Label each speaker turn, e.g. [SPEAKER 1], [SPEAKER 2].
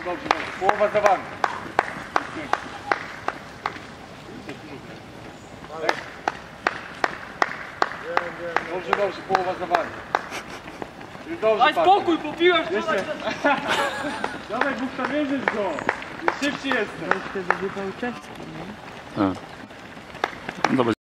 [SPEAKER 1] dobrze, dobrze. Połowa za wami. Dobrze, dobrze, połowa za wami. Już dobrze,
[SPEAKER 2] Daj spokój, popiłem wczoraj.
[SPEAKER 1] Dawaj, Bóg, wierzysz go. Szybciej jestem.
[SPEAKER 3] Dobra.